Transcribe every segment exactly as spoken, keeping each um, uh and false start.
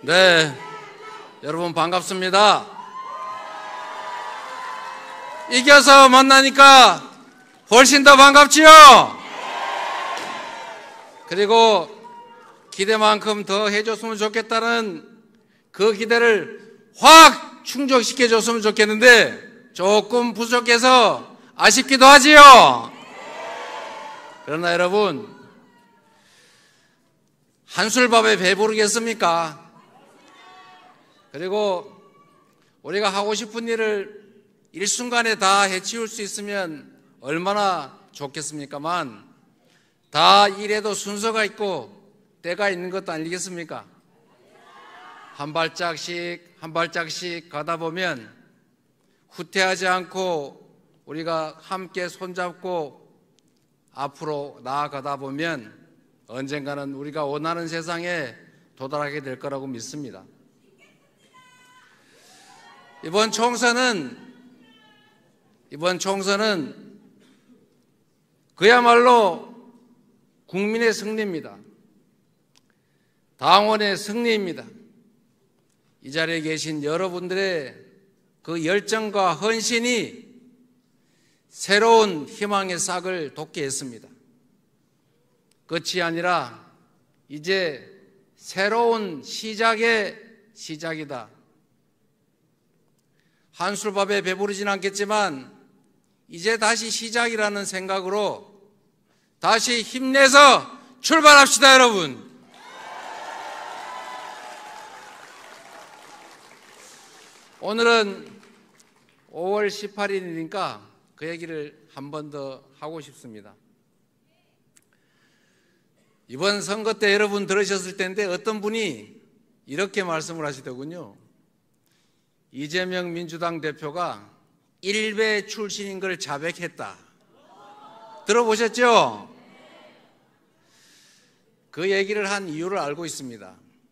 네, 여러분 반갑습니다. 이겨서 만나니까 훨씬 더 반갑지요? 그리고 기대만큼 더 해줬으면 좋겠다는 그 기대를 확 충족시켜줬으면 좋겠는데 조금 부족해서 아쉽기도 하지요? 그러나 여러분, 한술밥에 배부르겠습니까? 그리고 우리가 하고 싶은 일을 일순간에 다 해치울 수 있으면 얼마나 좋겠습니까만 다 일에도 순서가 있고 때가 있는 것도 아니겠습니까? 한 발짝씩 한 발짝씩 가다 보면 후퇴하지 않고 우리가 함께 손잡고 앞으로 나아가다 보면 언젠가는 우리가 원하는 세상에 도달하게 될 거라고 믿습니다. 이번 총선은 이번 총선은 그야말로 국민의 승리입니다. 당원의 승리입니다. 이 자리에 계신 여러분들의 그 열정과 헌신이 새로운 희망의 싹을 돋게 했습니다. 끝이 아니라 이제 새로운 시작의 시작이다. 한술밥에 배부르진 않겠지만 이제 다시 시작이라는 생각으로 다시 힘내서 출발합시다, 여러분. 오늘은 오월 십팔일이니까 그 얘기를 한 번 더 하고 싶습니다. 이번 선거 때 여러분 들으셨을 텐데 어떤 분이 이렇게 말씀을 하시더군요. 이재명 민주당 대표가 일베 출신인 걸 자백했다. 들어보셨죠? 그 얘기를 한 이유를 알고 있습니다.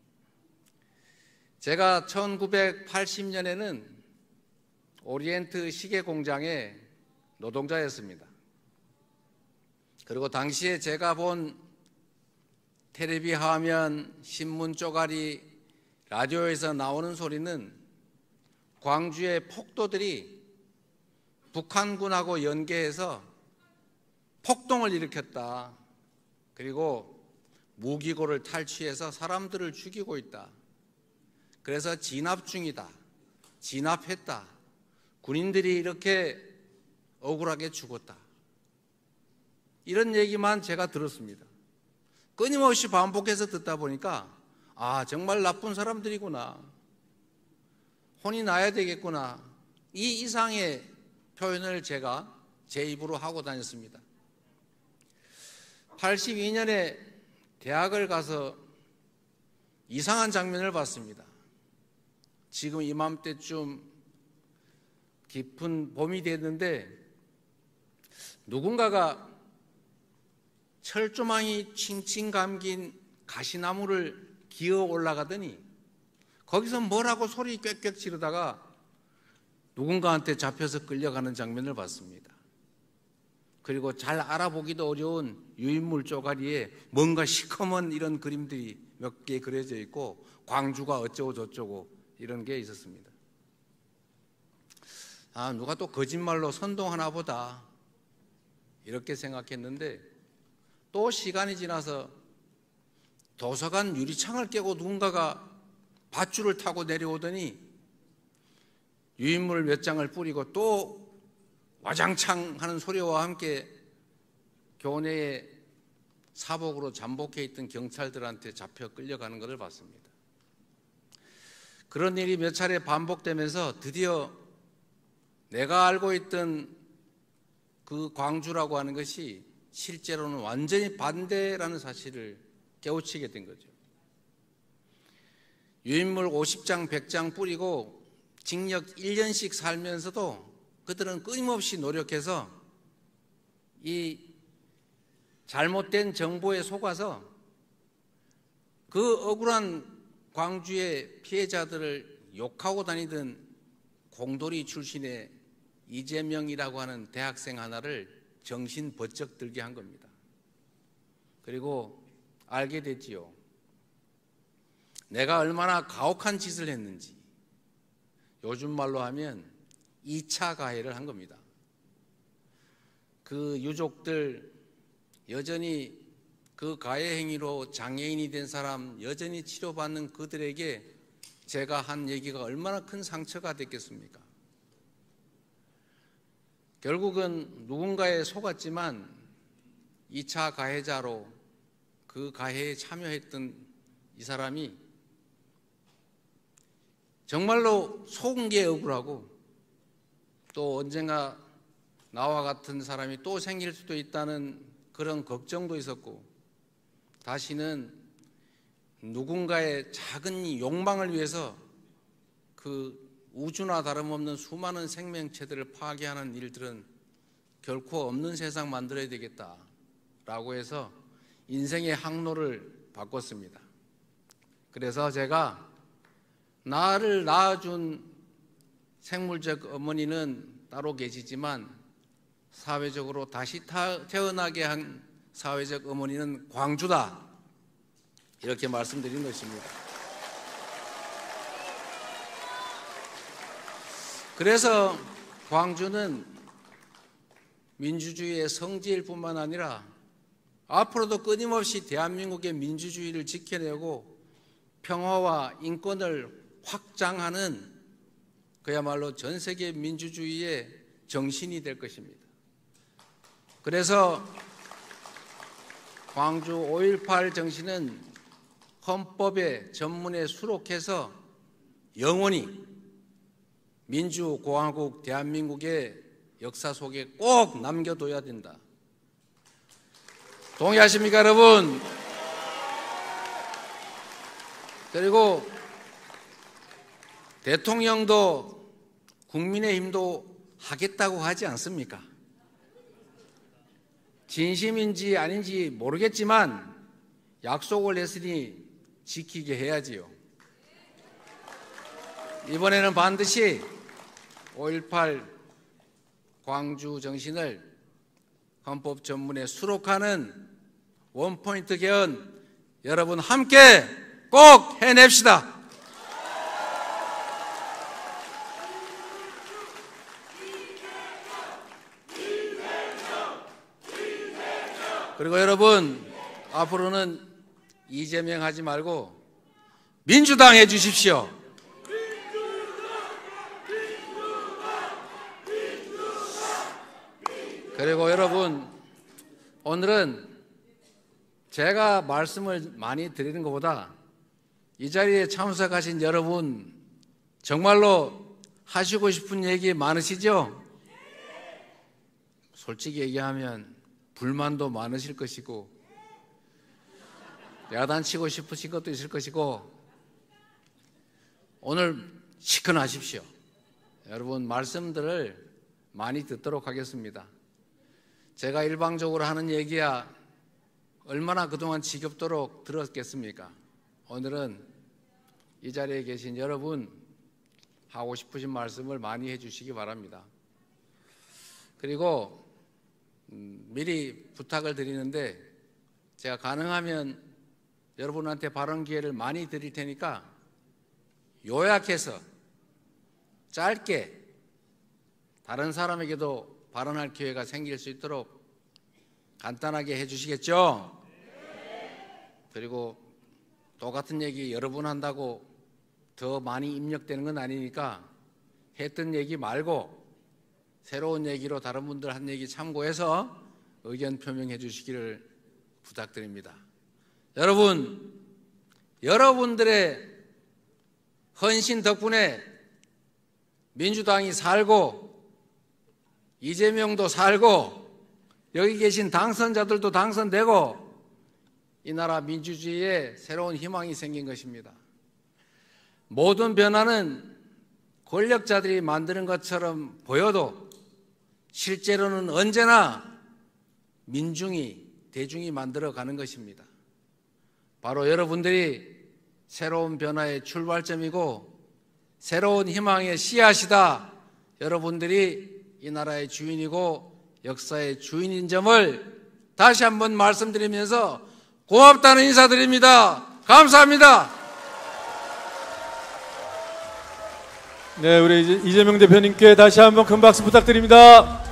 제가 천구백팔십 년에는 오리엔트 시계 공장의 노동자였습니다. 그리고 당시에 제가 본 텔레비 화면, 신문 쪼가리, 라디오에서 나오는 소리는 광주의 폭도들이 북한군하고 연계해서 폭동을 일으켰다. 그리고 무기고를 탈취해서 사람들을 죽이고 있다. 그래서 진압 중이다. 진압했다. 군인들이 이렇게 억울하게 죽었다. 이런 얘기만 제가 들었습니다. 끊임없이 반복해서 듣다 보니까 아, 정말 나쁜 사람들이구나. 혼이 나야 되겠구나. 이 이상의 표현을 제가 제 입으로 하고 다녔습니다. 팔십이 년에 대학을 가서 이상한 장면을 봤습니다. 지금 이맘때쯤 깊은 봄이 됐는데 누군가가 철조망이 칭칭 감긴 가시나무를 기어 올라가더니 거기서 뭐라고 소리 꽥꽥 지르다가 누군가한테 잡혀서 끌려가는 장면을 봤습니다. 그리고 잘 알아보기도 어려운 유인물 쪼가리에 뭔가 시커먼 이런 그림들이 몇 개 그려져 있고 광주가 어쩌고 저쩌고 이런 게 있었습니다. 아, 누가 또 거짓말로 선동하나 보다 이렇게 생각했는데 또 시간이 지나서 도서관 유리창을 깨고 누군가가 밧줄을 타고 내려오더니 유인물 몇 장을 뿌리고 또 와장창 하는 소리와 함께 교내에 사복으로 잠복해 있던 경찰들한테 잡혀 끌려가는 것을 봤습니다. 그런 일이 몇 차례 반복되면서 드디어 내가 알고 있던 그 광주라고 하는 것이 실제로는 완전히 반대라는 사실을 깨우치게 된 거죠. 유인물 오십 장, 백 장 뿌리고 징역 일 년씩 살면서도 그들은 끊임없이 노력해서 이 잘못된 정보에 속아서 그 억울한 광주의 피해자들을 욕하고 다니던 공돌이 출신의 이재명이라고 하는 대학생 하나를 정신 번쩍 들게 한 겁니다. 그리고 알게 됐지요. 내가 얼마나 가혹한 짓을 했는지, 요즘 말로 하면 이 차 가해를 한 겁니다. 그 유족들 여전히 그 가해 행위로 장애인이 된 사람 여전히 치료받는 그들에게 제가 한 얘기가 얼마나 큰 상처가 됐겠습니까? 결국은 누군가에 속았지만 이 차 가해자로 그 가해에 참여했던 이 사람이 정말로 속은 게 억울하고, 또 언젠가 나와 같은 사람이 또 생길 수도 있다는 그런 걱정도 있었고, 다시는 누군가의 작은 욕망을 위해서 그 우주나 다름없는 수많은 생명체들을 파괴하는 일들은 결코 없는 세상 만들어야 되겠다라고 해서 인생의 항로를 바꿨습니다. 그래서 제가 나를 낳아준 생물적 어머니는 따로 계시지만 사회적으로 다시 태어나게 한 사회적 어머니는 광주다, 이렇게 말씀드린 것입니다. 그래서 광주는 민주주의의 성지일 뿐만 아니라 앞으로도 끊임없이 대한민국의 민주주의를 지켜내고 평화와 인권을 확장하는 그야말로 전 세계 민주주의의 정신이 될 것입니다. 그래서 광주 오일팔 정신은 헌법의 전문에 수록해서 영원히 민주공화국 대한민국의 역사 속에 꼭 남겨둬야 된다. 동의하십니까, 여러분? 그리고 대통령도 국민의힘도 하겠다고 하지 않습니까? 진심인지 아닌지 모르겠지만 약속을 했으니 지키게 해야지요. 이번에는 반드시 오일팔 광주 정신을 헌법 전문에 수록하는 원포인트 개헌 여러분 함께 꼭 해냅시다. 그리고 여러분, 앞으로는 이재명 하지 말고 민주당 해 주십시오. 그리고 여러분, 오늘은 제가 말씀을 많이 드리는 것보다 이 자리에 참석하신 여러분 정말로 하시고 싶은 얘기 많으시죠? 솔직히 얘기하면 불만도 많으실 것이고 야단치고 싶으신 것도 있을 것이고, 오늘 시큰하십시오. 여러분 말씀들을 많이 듣도록 하겠습니다. 제가 일방적으로 하는 얘기야 얼마나 그동안 지겹도록 들었겠습니까? 오늘은 이 자리에 계신 여러분 하고 싶으신 말씀을 많이 해주시기 바랍니다. 그리고 음, 미리 부탁을 드리는데, 제가 가능하면 여러분한테 발언 기회를 많이 드릴 테니까 요약해서 짧게 다른 사람에게도 발언할 기회가 생길 수 있도록 간단하게 해주시겠죠? 그리고 똑같은 얘기 여러 번 한다고 더 많이 입력되는 건 아니니까 했던 얘기 말고 새로운 얘기로 다른 분들 한 얘기 참고해서 의견 표명해 주시기를 부탁드립니다. 여러분, 여러분들의 헌신 덕분에 민주당이 살고 이재명도 살고 여기 계신 당선자들도 당선되고 이 나라 민주주의에 새로운 희망이 생긴 것입니다. 모든 변화는 권력자들이 만드는 것처럼 보여도 실제로는 언제나 민중이, 대중이 만들어가는 것입니다. 바로 여러분들이 새로운 변화의 출발점이고 새로운 희망의 씨앗이다. 여러분들이 이 나라의 주인이고 역사의 주인인 점을 다시 한번 말씀드리면서 고맙다는 인사드립니다. 감사합니다. 네, 우리 이재명 대표님께 다시 한번 큰 박수 부탁드립니다.